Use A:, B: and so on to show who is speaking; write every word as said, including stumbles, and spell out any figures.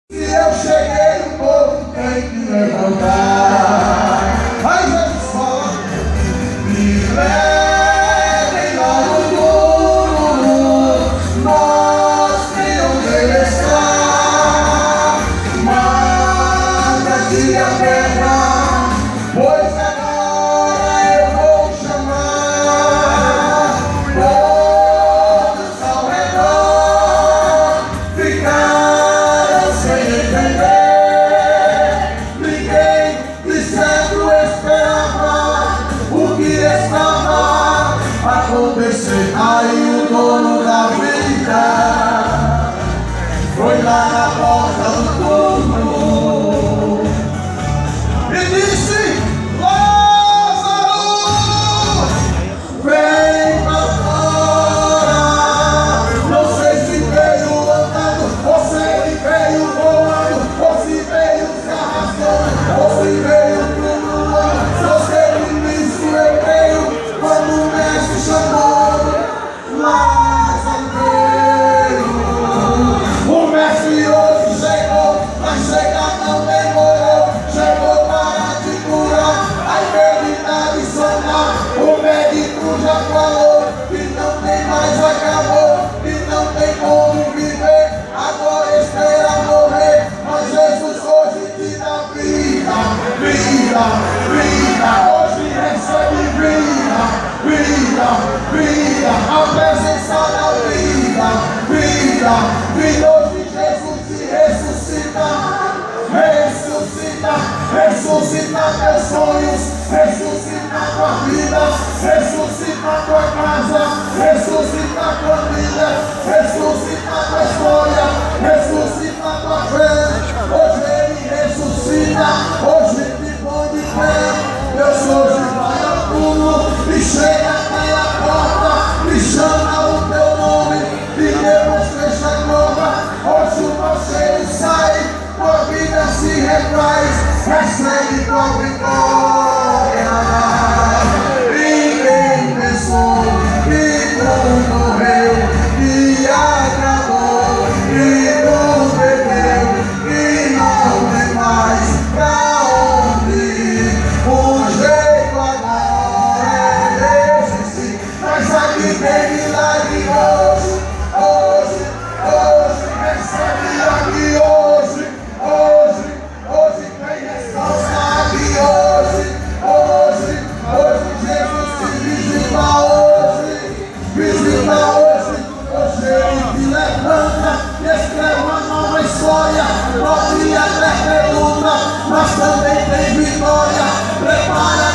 A: Se eu cheguei, o povo tem que levantar. Aí Jesus fala: me levem lá no mundo, mostrem onde ele está. Manda-te a terra, pois agora eu vou chamar. Todos ao redor ficaram sem entender. Ninguém dizendo esperava o que estava acontecer. Aí o dono da vida foi lá na porta do túmulo e disse: Lázaro, vem pra fora. Não sei se veio andando, ou se ele veio voando, ou se veio se arrastando, ou se veio pulando. Só sei que nisso eu creio, quando o mestre chamou, Lázaro veio. O mestre hoje chegou, mas chegar não demorou. Chegou para te curar, a enfermidade sanar. O médico já falou que não tem mais, acabou, que não tem como viver. Agora espera morrer, mas Jesus hoje te dá vida, vida, vida. Hoje recebe vida, vida, vida. A presença da vida, vida, vida. Hoje Jesus te ressuscita, ressuscita, ressuscita teus sonhos, ressuscita tua vida, ressuscita tua casa, ressuscita tua vida, ressuscita tua história, ressuscita tua fé. Hoje ele ressuscita, hoje te põe de pé. Deus hoje vai ao túmulo e chega até a porta e chama o teu nome e Deus fecha a cova. Hoje o mau cheiro sai, tua vida se refaz, recebe tua vitória. Ninguém pensou que tu morreu, que agradou, que tu bebeu, que não tem mais pra onde ir. O jeito agora é esse, mas aqui tem milagre hoje, hoje, hoje, recebe aqui hoje, hoje, hoje tem resposta aqui hoje, hoje, hoje Jesus te visita hoje, visita hoje, hoje ele te levanta e escreve uma nova história. Pode até ter luta, mas também tem vitória. Prepara